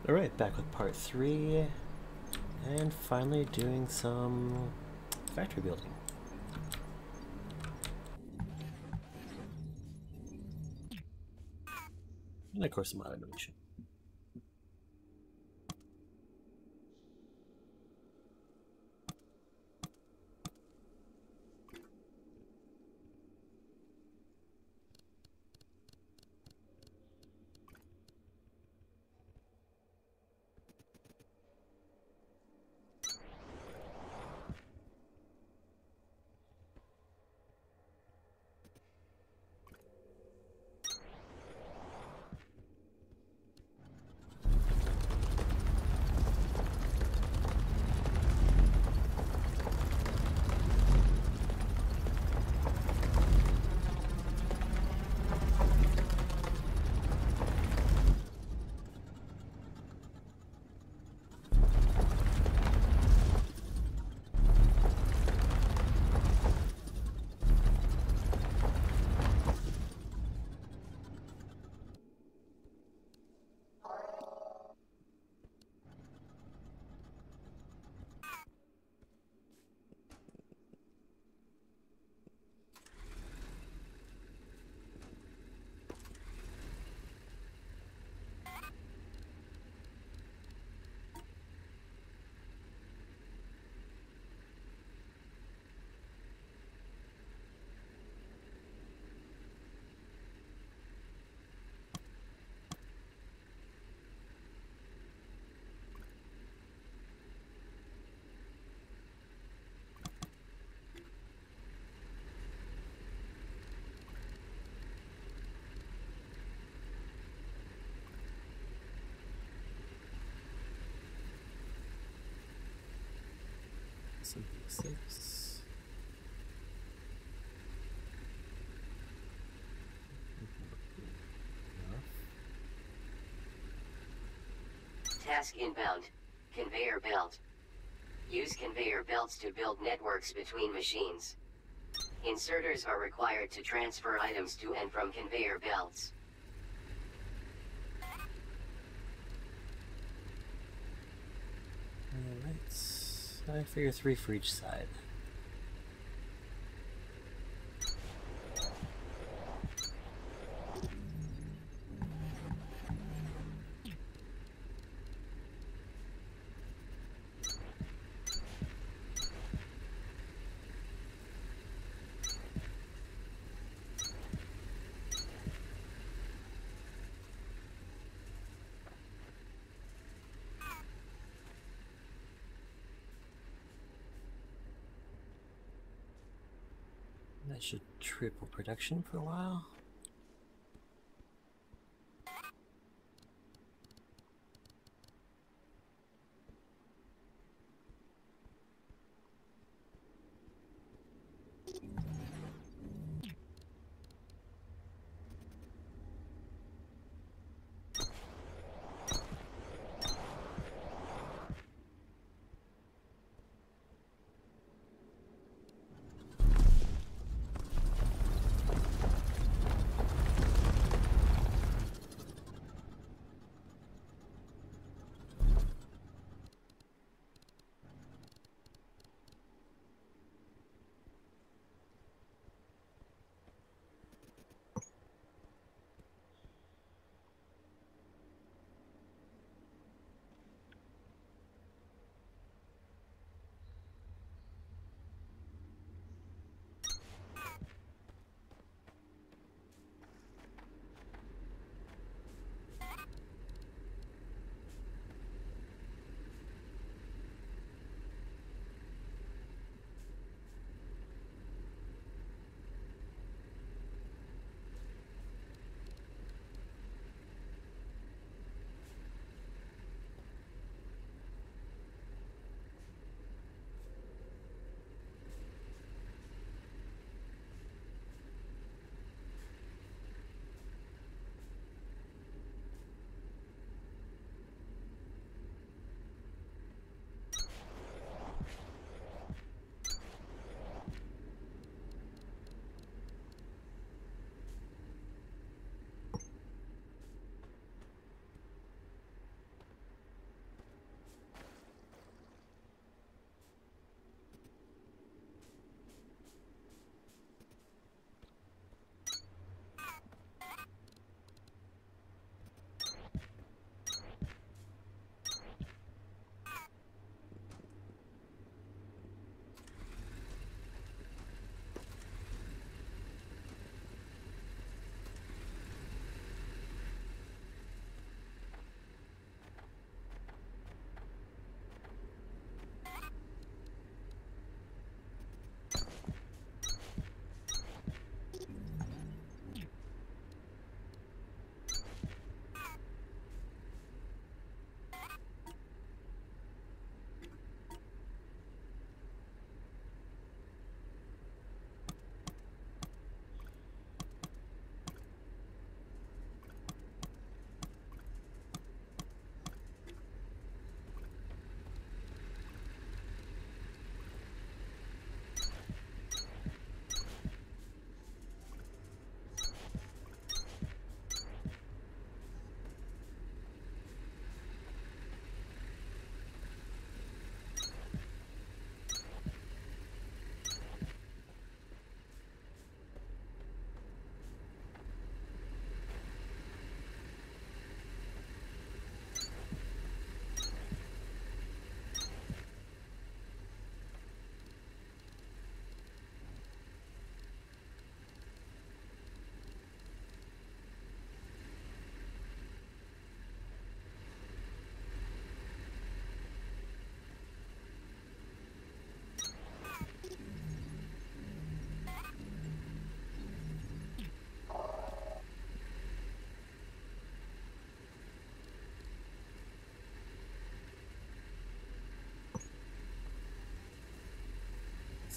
Alright, back with part 3, and finally doing some factory building. And of course some automation. Some basics. Task inbound. Conveyor belt. Use conveyor belts to build networks between machines. Inserters are required to transfer items to and from conveyor belts. Alright, I figure 3 for each side. That should triple production for a while.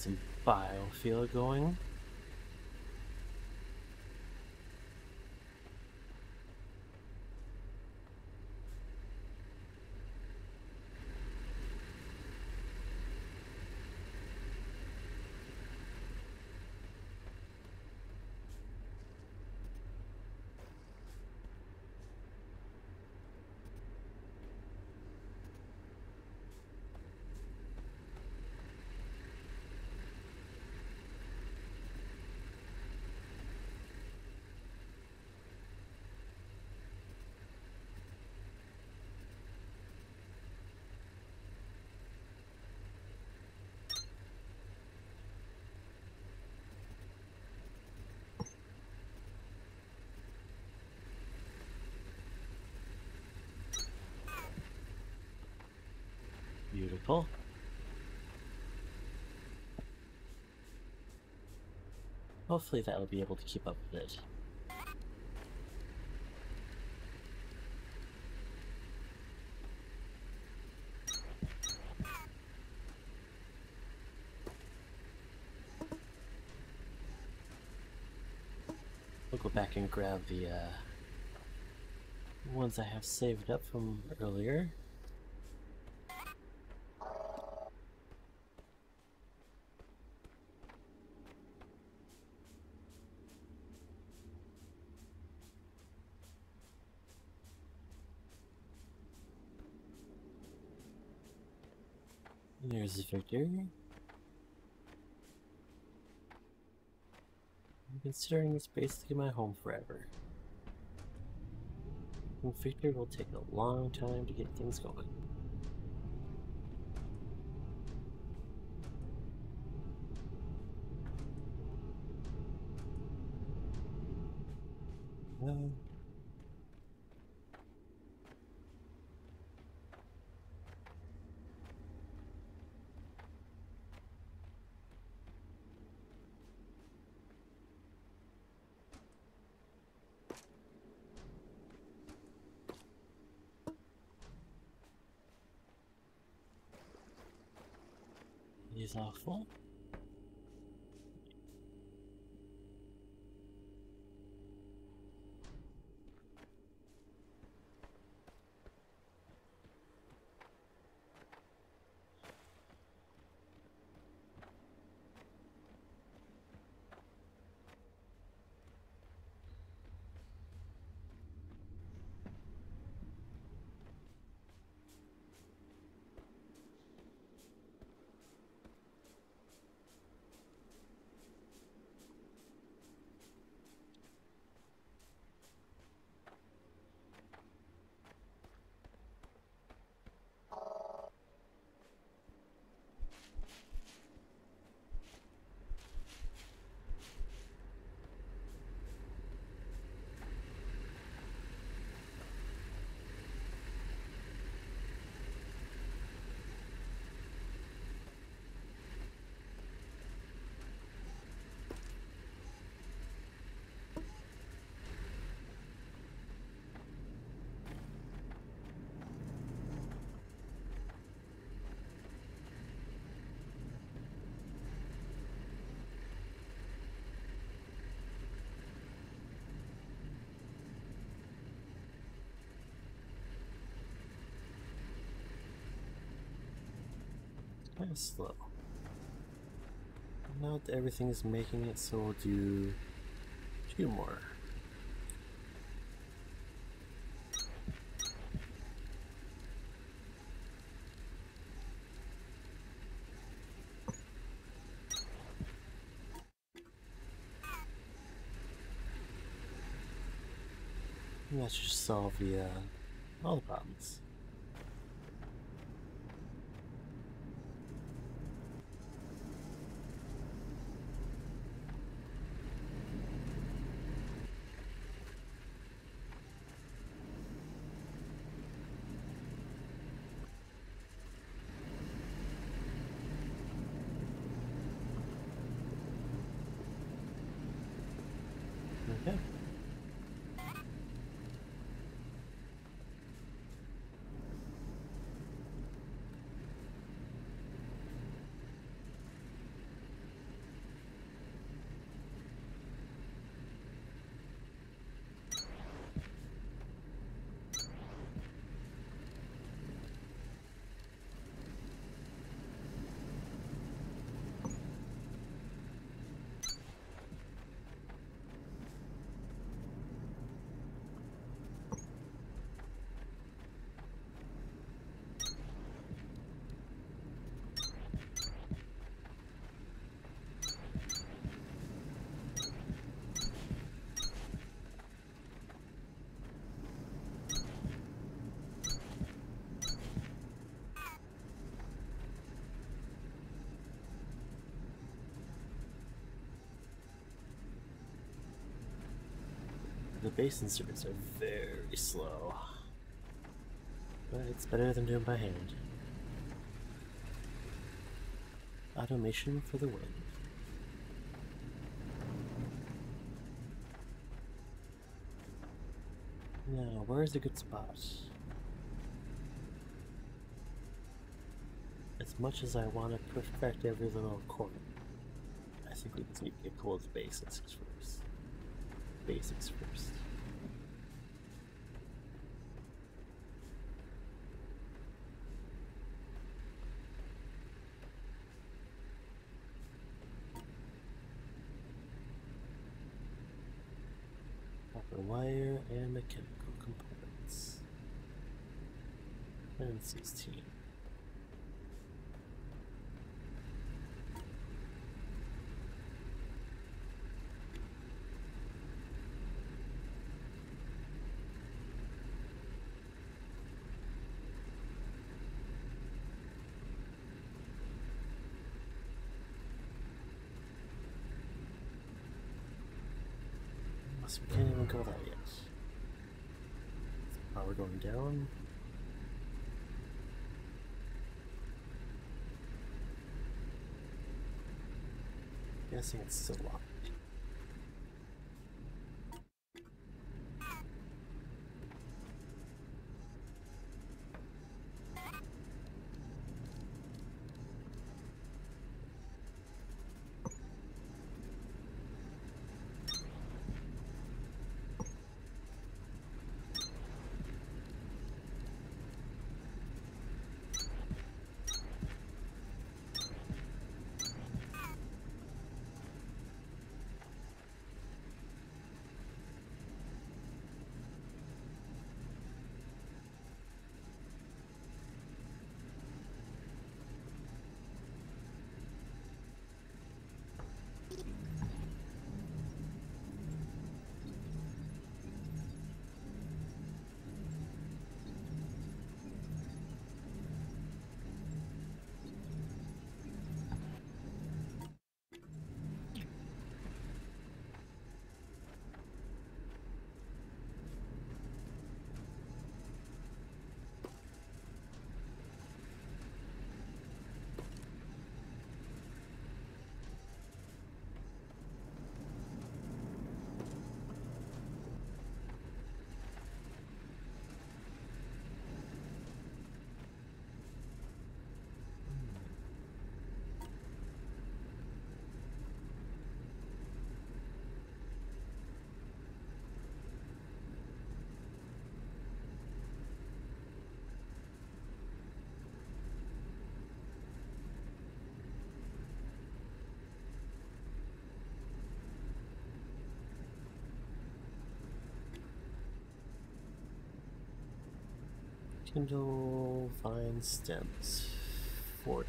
some biofuel going. Beautiful. Hopefully that will be able to keep up with it. We'll go back and grab the ones I have saved up from earlier. There's Victor. Considering it's basically my home forever. And Victor will take a long time to get things going. He's awful. Kind of slow. Now that everything is making it, so we'll do 2 more. And that should solve the all the problems. Okay. base inserts are very slow. But it's better than doing by hand. Automation for the win. Now, where's a good spot? As much as I want to perfect every little corner, I think we just need to get cool with basics first. Basics first. Copper wire and mechanical components. And 16. We can't even go there yet. Power going down. Guessing it's still locked. Kindle vine stems 40.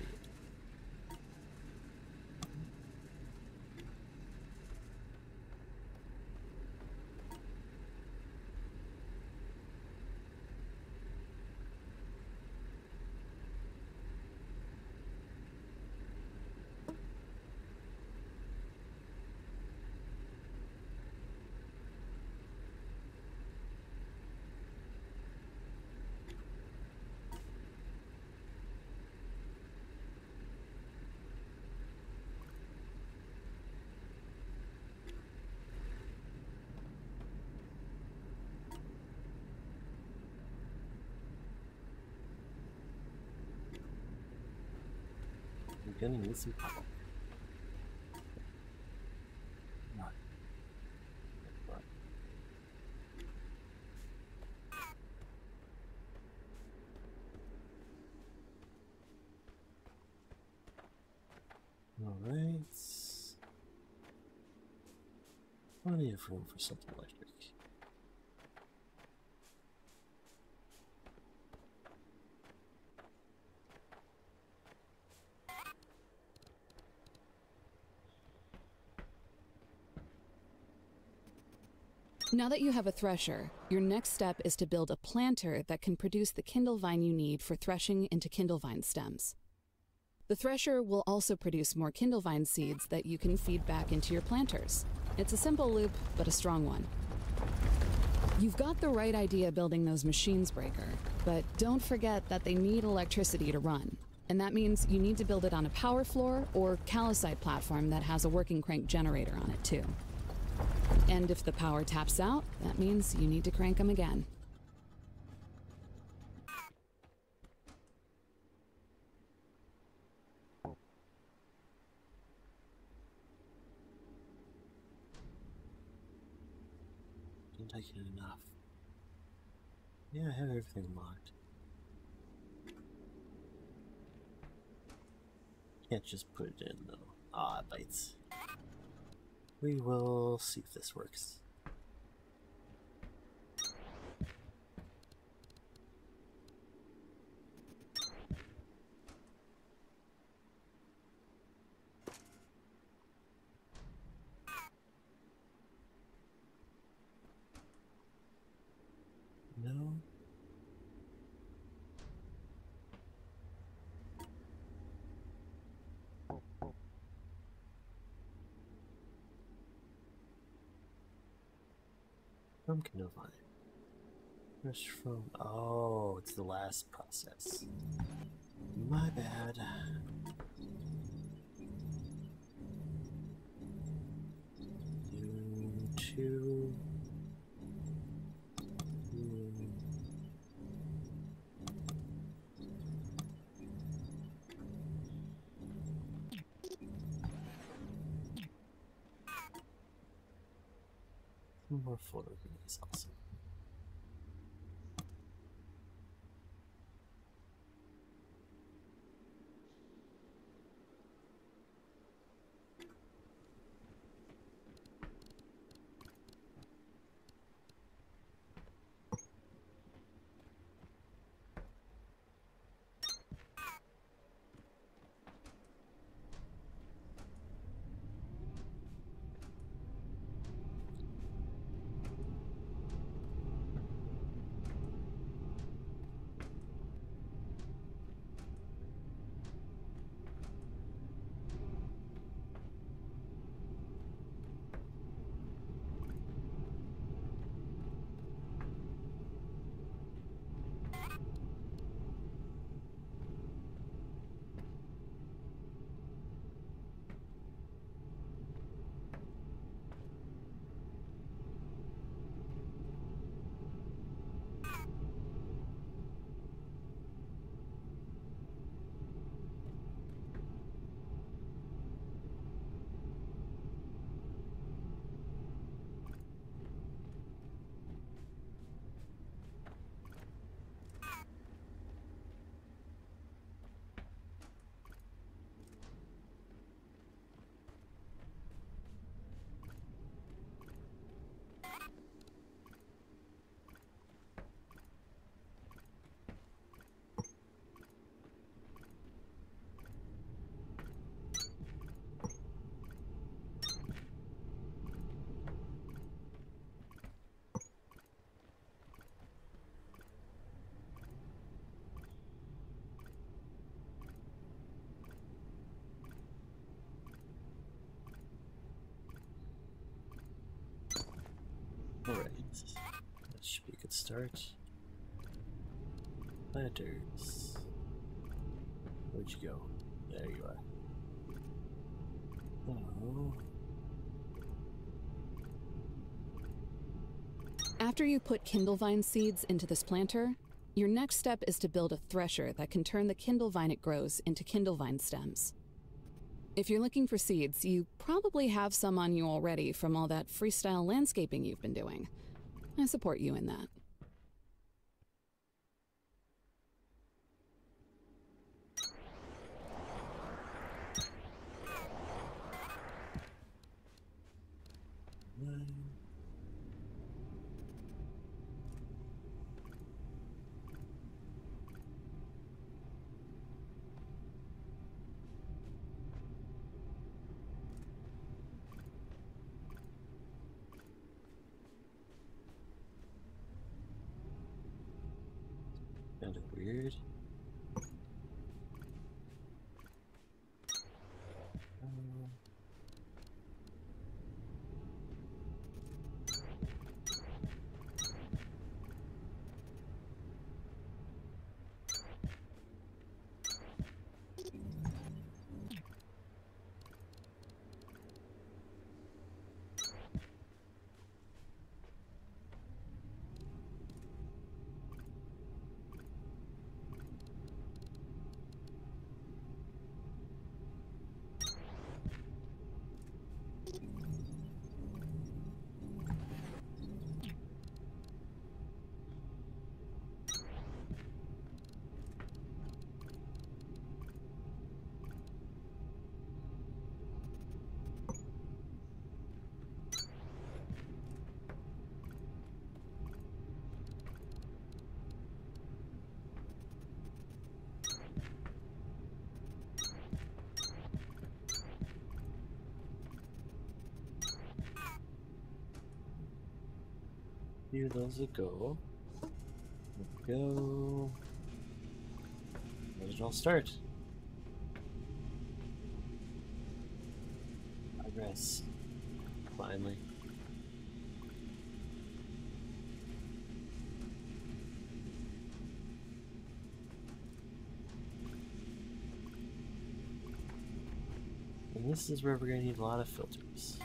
I'm gonna need some power. Alright. Plenty of room for something electric. Now that you have a thresher, your next step is to build a planter that can produce the Kindlevine you need for threshing into Kindlevine stems. The thresher will also produce more Kindlevine seeds that you can feed back into your planters. It's a simple loop, but a strong one. You've got the right idea building those machines, Breaker, but don't forget that they need electricity to run. And that means you need to build it on a power floor or calcite platform that has a working crank generator on it too. And if the power taps out, that means you need to crank them again. Didn't I get enough? Yeah, I have everything locked. Can't just put it in though. Ah, it bites. We will see if this works. No. From Kindlevine. Fresh from. Oh, it's the last process. My bad. You two. More photo is awesome. Alright, that should be a good start. Planters. Where'd you go? There you are. Oh. After you put Kindlevine seeds into this planter, your next step is to build a thresher that can turn the Kindlevine it grows into Kindlevine stems. If you're looking for seeds, you probably have some on you already from all that freestyle landscaping you've been doing. I support you in that. Kind of weird. few of those a go. Go. Let it all start. Progress. Finally. And this is where we're going to need a lot of filters.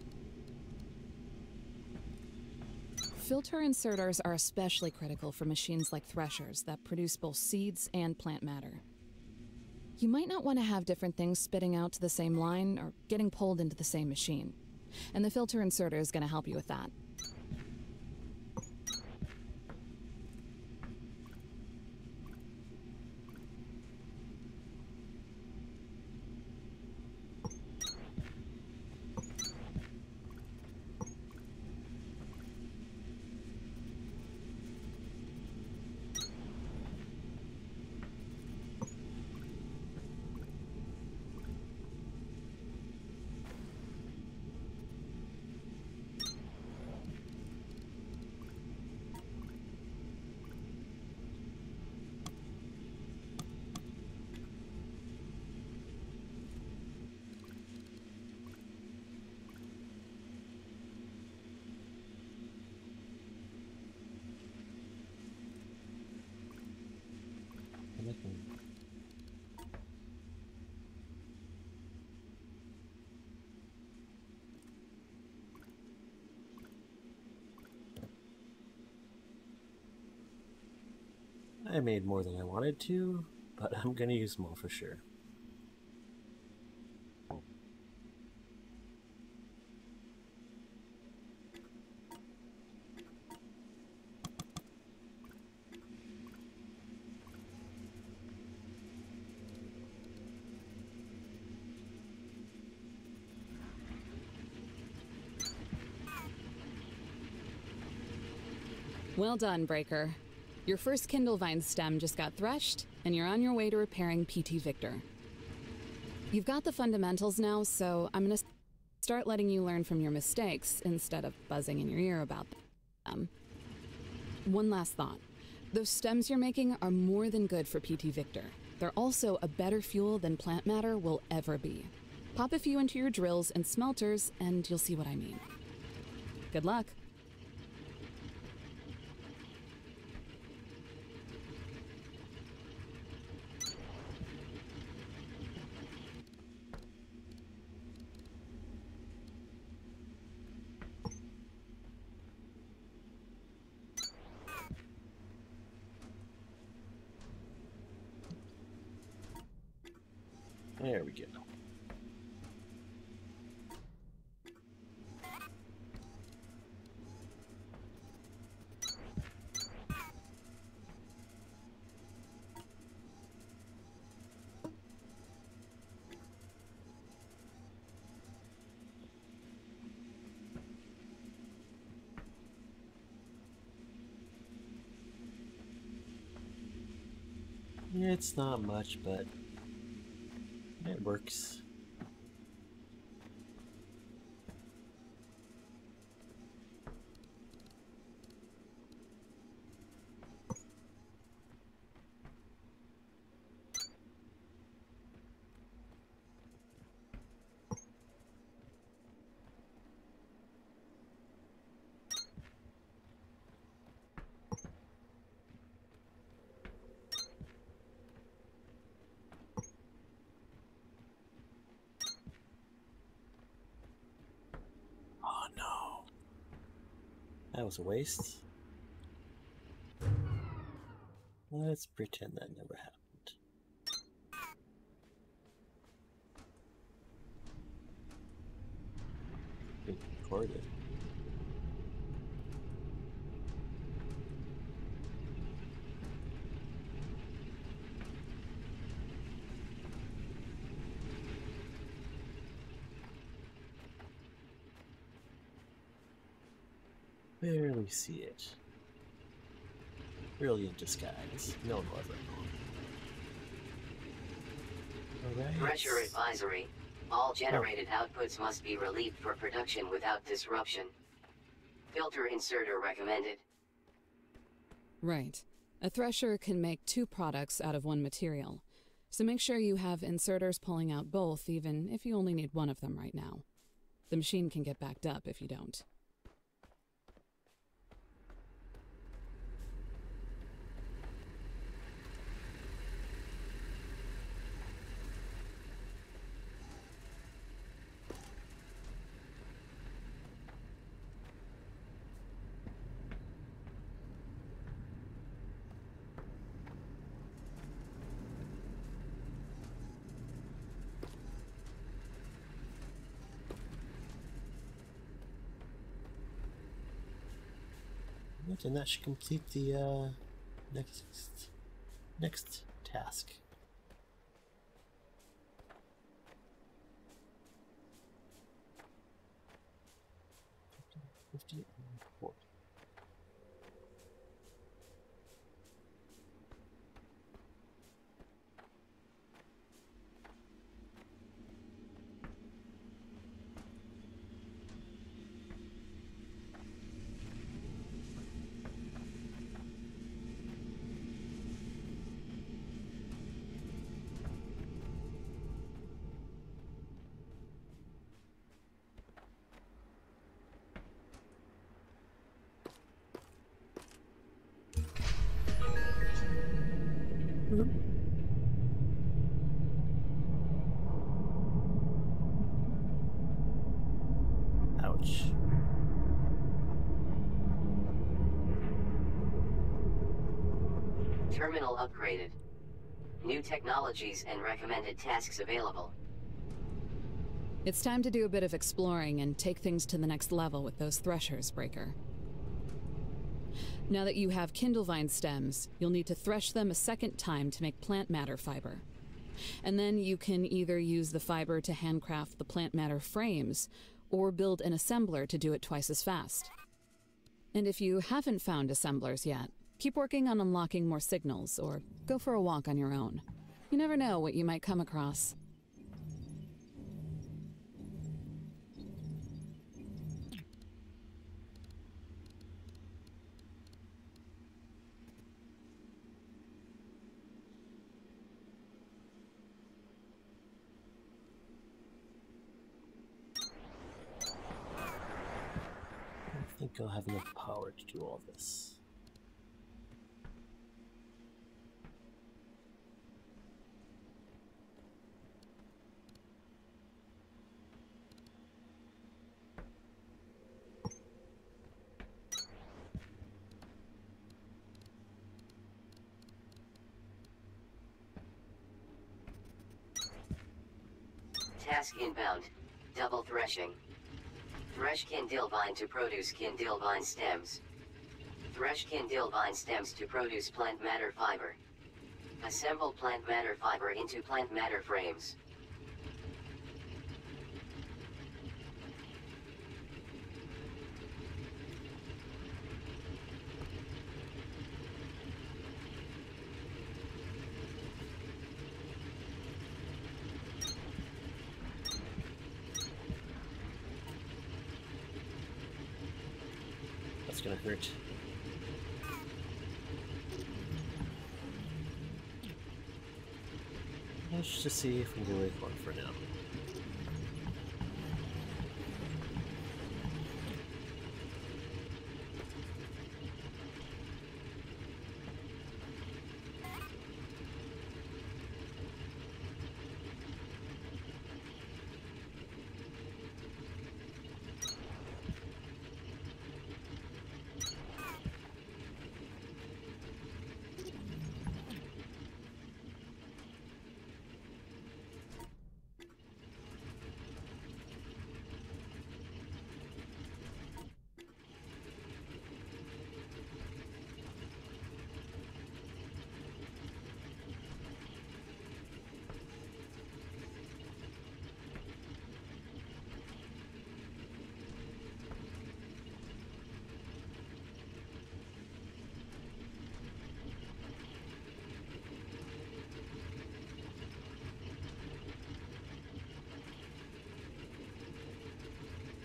Filter inserters are especially critical for machines like threshers that produce both seeds and plant matter. You might not want to have different things spitting out to the same line or getting pulled into the same machine. And the filter inserter is going to help you with that. I made more than I wanted to, but I'm going to use more for sure. Well done, Breaker. Your first Kindlevine stem just got threshed, and you're on your way to repairing PT Victor. You've got the fundamentals now, so I'm gonna start letting you learn from your mistakes instead of buzzing in your ear about them. One last thought. Those stems you're making are more than good for PT Victor. They're also a better fuel than plant matter will ever be. Pop a few into your drills and smelters, and you'll see what I mean. Good luck. There we go. It's not much, but it works. That was a waste. Let's pretend that never happened. Being recorded. Barely see it. Brilliant disguise. No one will ever know. Alright. Thresher advisory. All generated outputs must be relieved for production without disruption. Filter inserter recommended. Right. A thresher can make 2 products out of 1 material, so make sure you have inserters pulling out both, even if you only need one of them right now. The machine can get backed up if you don't. Right, and that should complete the next task. $50 report. Ouch. Terminal upgraded. New technologies and recommended tasks available. It's time to do a bit of exploring and take things to the next level with those threshers, Breaker. Now that you have Kindlevine stems, you'll need to thresh them a second time to make plant matter fiber. And then you can either use the fiber to handcraft the plant matter frames, or build an assembler to do it twice as fast. And if you haven't found assemblers yet, keep working on unlocking more signals, or go for a walk on your own. You never know what you might come across. I think I'll have enough power to do all this. Task inbound. Double threshing. Thresh Kindlevine to produce Kindlevine stems. Thresh Kindlevine stems to produce plant matter fiber. Assemble plant matter fiber into plant matter frames. That's gonna hurt. Let's just see if we can go with one for now.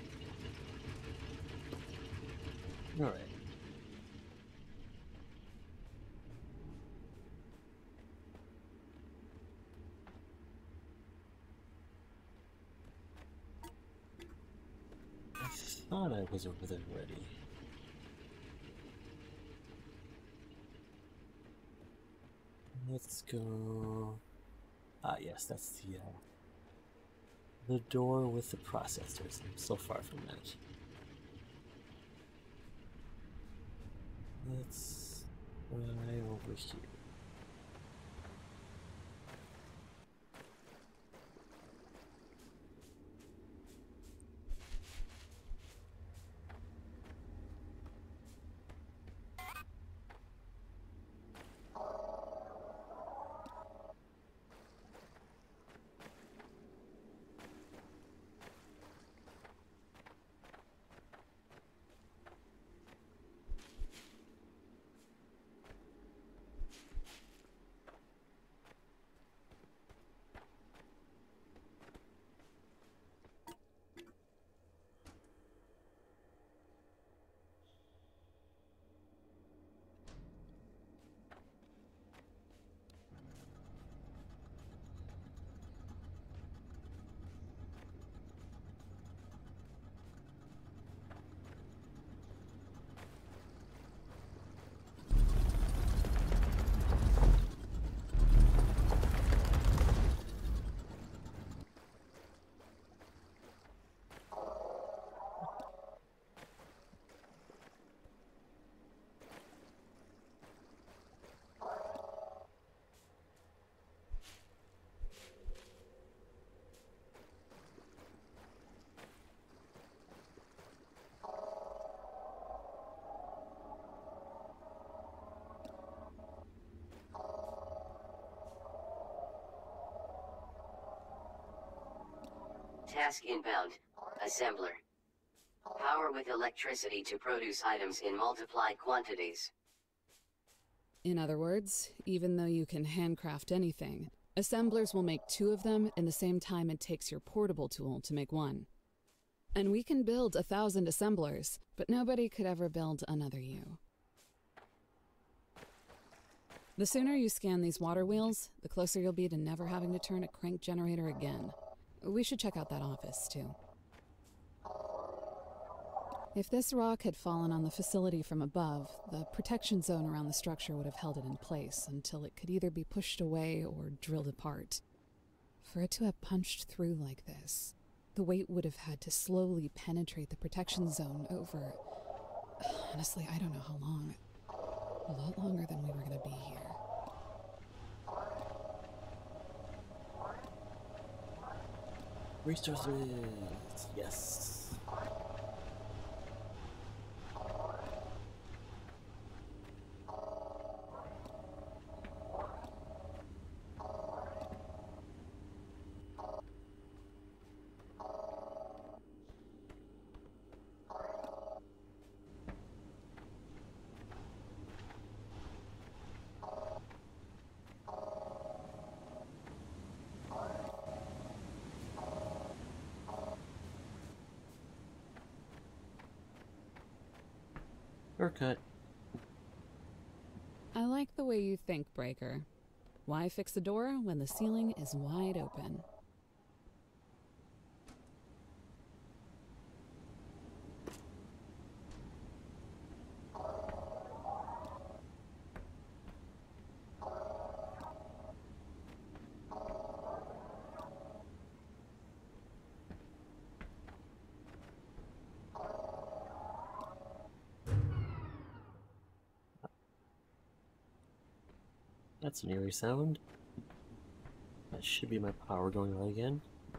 All right. Thought I was over there already. Let's go. Ah, yes, that's the door with the processors. I'm so far from that. Let's try over here. Task inbound. Assembler. Power with electricity to produce items in multiplied quantities. In other words, even though you can handcraft anything, assemblers will make 2 of them in the same time it takes your portable tool to make 1. And we can build 1,000 assemblers, but nobody could ever build another you. The sooner you scan these water wheels, the closer you'll be to never having to turn a crank generator again. We should check out that office, too. If this rock had fallen on the facility from above, the protection zone around the structure would have held it in place until it could either be pushed away or drilled apart. For it to have punched through like this, the weight would have had to slowly penetrate the protection zone over... Honestly, I don't know how long. A lot longer than we were going to be here. Resources! Yes! Shortcut. I like the way you think, Breaker. Why fix the door when the ceiling is wide open? That's an eerie sound. That should be my power going on again.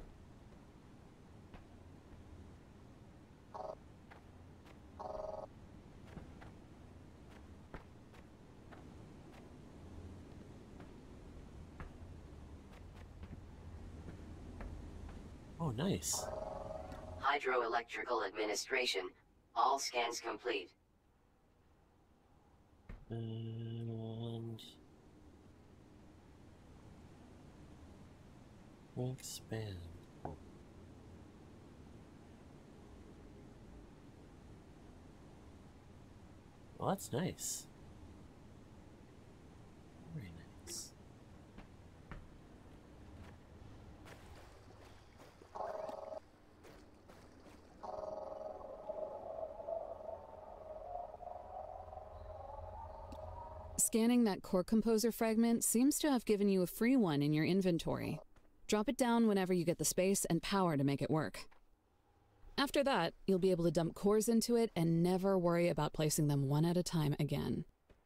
Oh, nice. Hydroelectrical administration. All scans complete. And... expand. Well, that's nice. Very nice. Scanning that Core Composer fragment seems to have given you a free one in your inventory. Drop it down whenever you get the space and power to make it work. After that, you'll be able to dump cores into it and never worry about placing them one at a time again.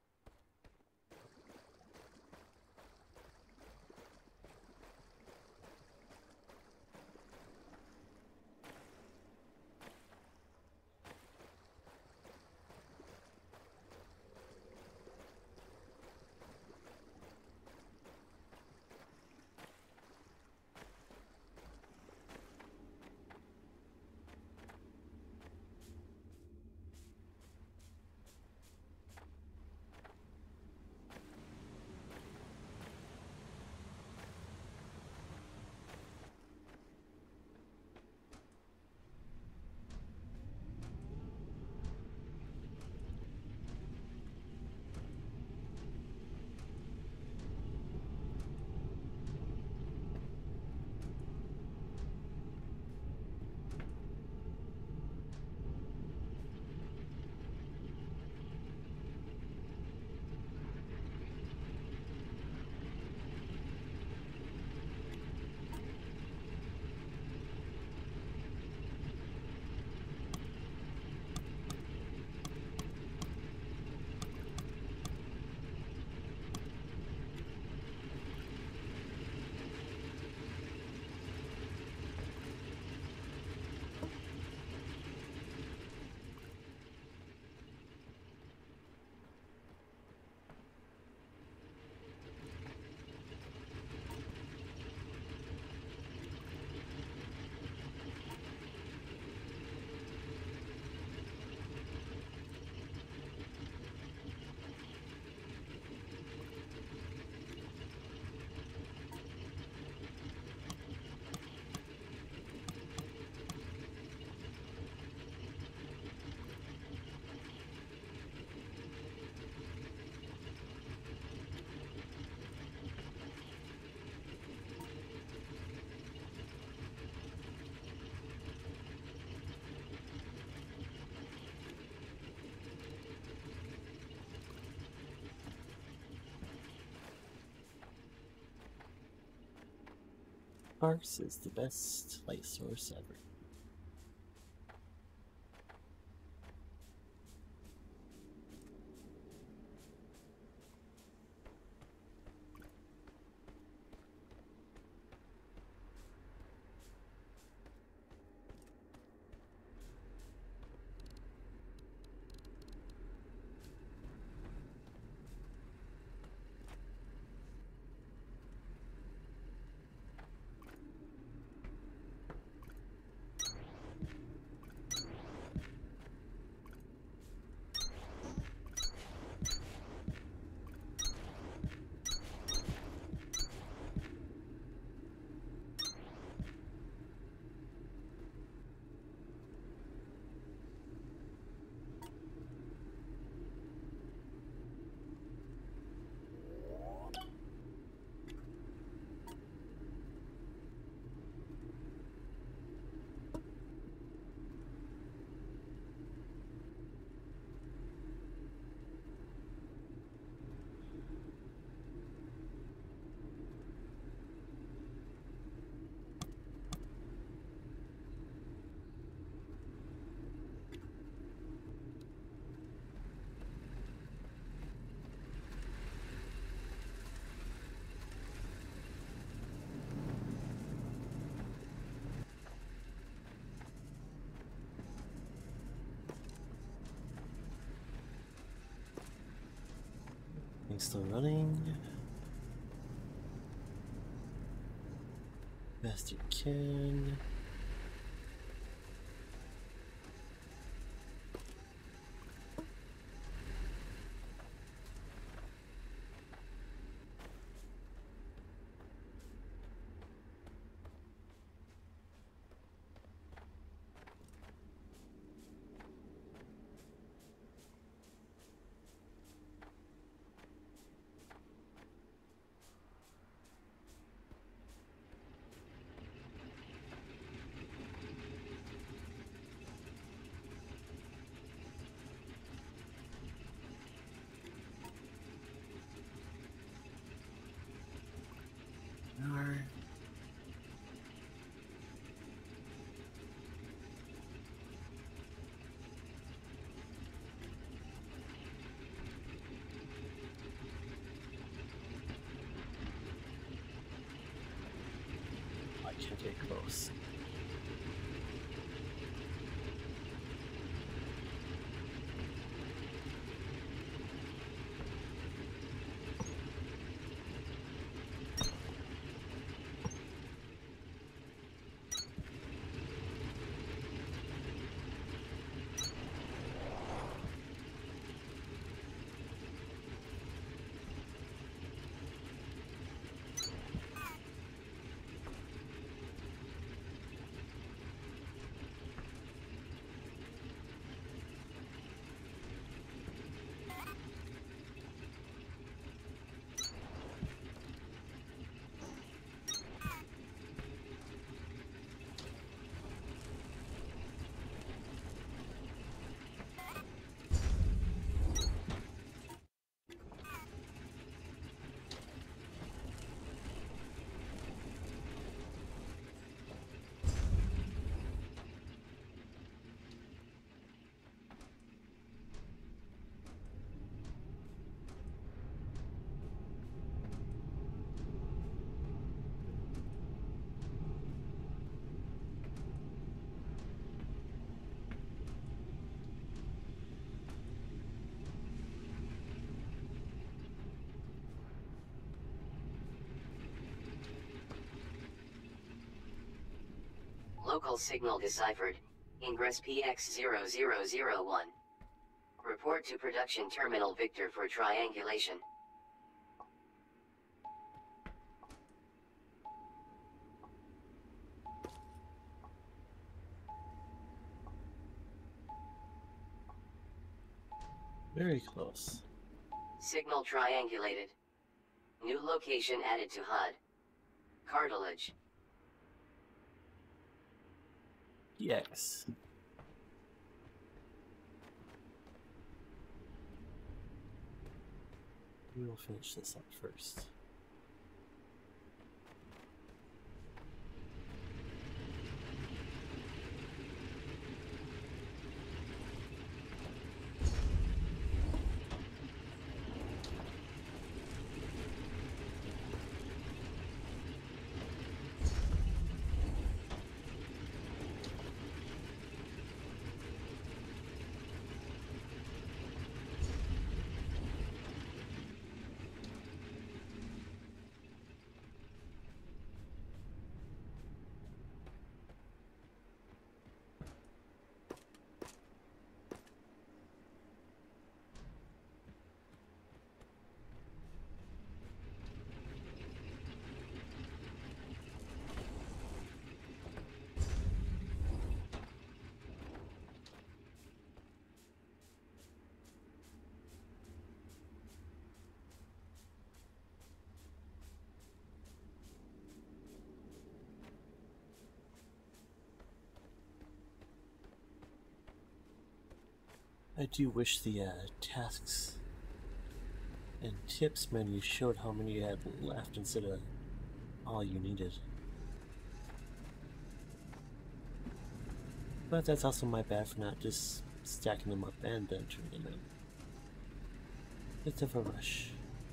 Arcs is the best light source ever. Thing's still running. Best you can. Okay, close. Local signal deciphered. Ingress PX0001. Report to production terminal Victor for triangulation. Very close. Signal triangulated. New location added to HUD. Cartilage. Yes. We will finish this up first. I do wish the tasks and tips menu showed how many you had left instead of all you needed. But that's also my bad for not just stacking them up and then turning them in. Bit of a rush.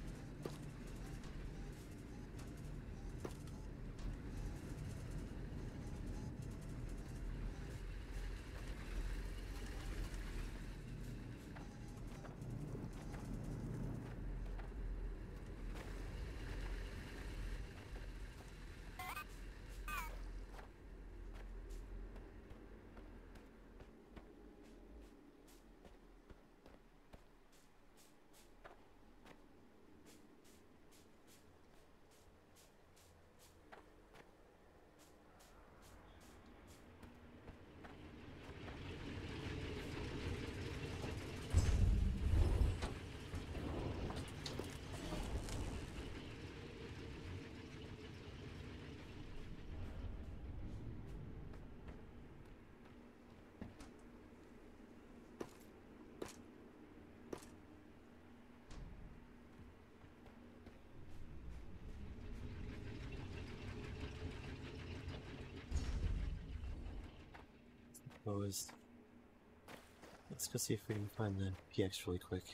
Let's go see if we can find the PX really quick.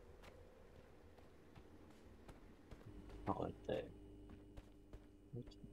Not right there. Okay.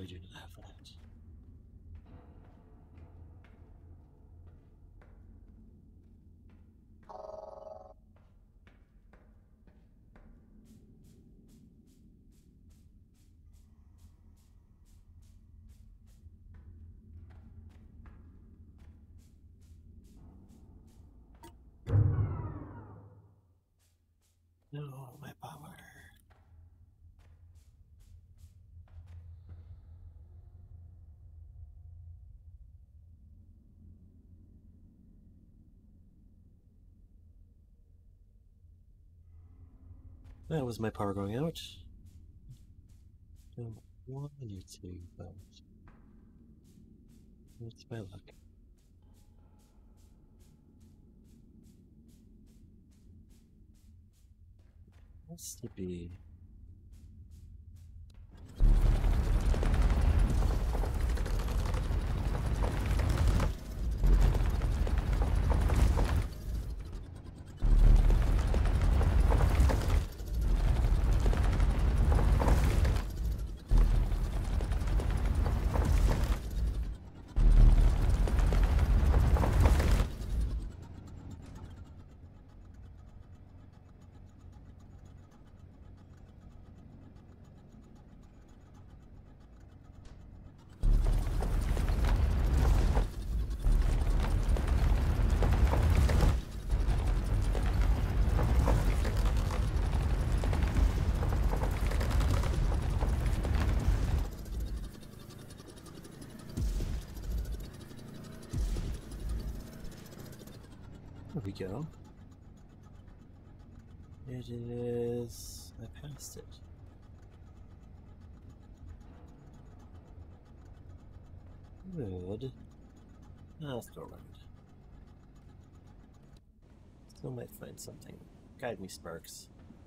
We do not have that. No, my power. That was my power going out. Don't want you to, but it's my luck. Has to be. There we go. It is. I passed it. Good. Let's go around. Still might find something. Guide me, Sparks.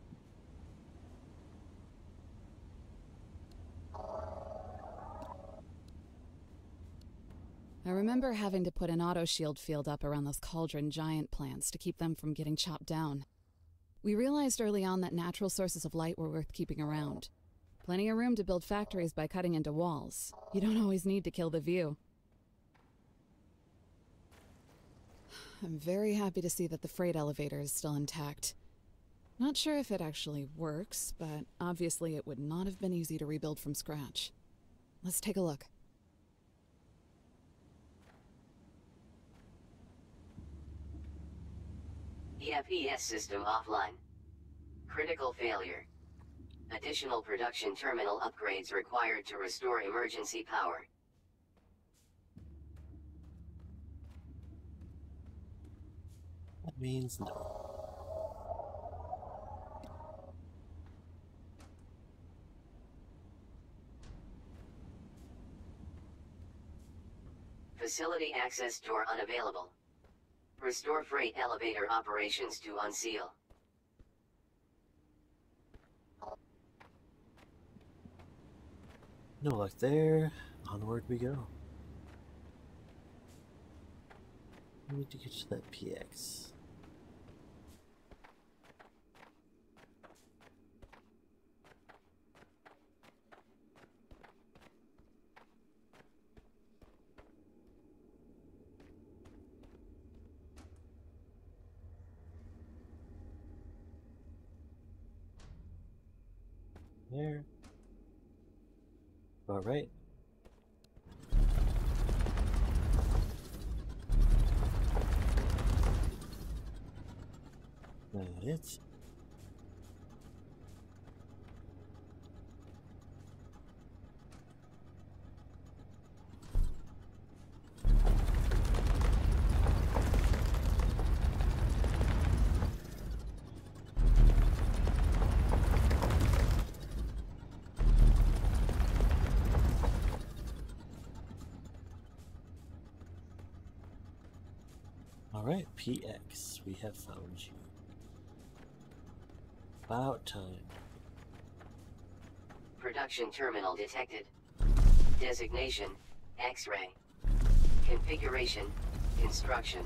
I remember having to put an auto shield field up around those cauldron giant plants to keep them from getting chopped down. We realized early on that natural sources of light were worth keeping around. Plenty of room to build factories by cutting into walls. You don't always need to kill the view. I'm very happy to see that the freight elevator is still intact. Not sure if it actually works, but obviously it would not have been easy to rebuild from scratch. Let's take a look. EFES system offline. Critical failure. Additional production terminal upgrades required to restore emergency power. That means no. Facility access door unavailable. Restore freight elevator operations to unseal. No luck there. Onward we go. We need to get to that PX. There. All right. That it. Alright, PX, we have found you. About time. Production terminal detected. Designation, X-ray. Configuration, construction.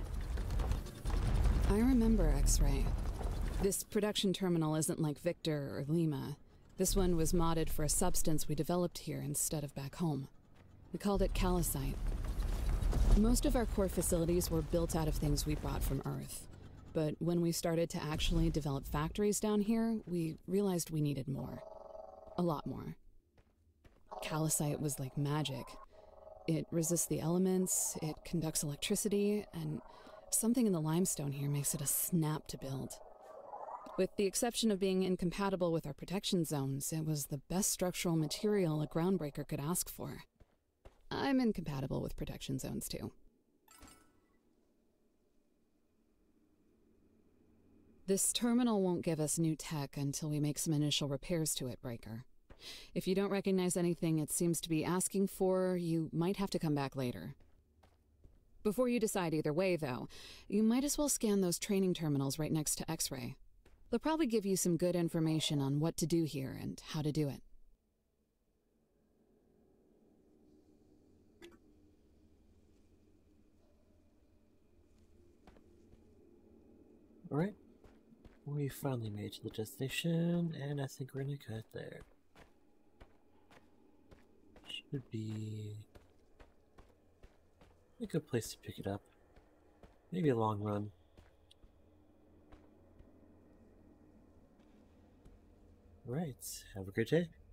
I remember X-ray. This production terminal isn't like Victor or Lima. This one was modded for a substance we developed here instead of back home. We called it calcite. Most of our core facilities were built out of things we brought from Earth. But when we started to actually develop factories down here, we realized we needed more. A lot more. Calcite was like magic. It resists the elements, it conducts electricity, and something in the limestone here makes it a snap to build. With the exception of being incompatible with our protection zones, it was the best structural material a groundbreaker could ask for. I'm incompatible with protection zones too. This terminal won't give us new tech until we make some initial repairs to it, Breaker. If you don't recognize anything it seems to be asking for, you might have to come back later. Before you decide either way, though, you might as well scan those training terminals right next to X-Ray. They'll probably give you some good information on what to do here and how to do it. Alright. We finally made it to the destination, and I think we're gonna cut there. Should be a good place to pick it up. Maybe a long run. Alright, have a great day.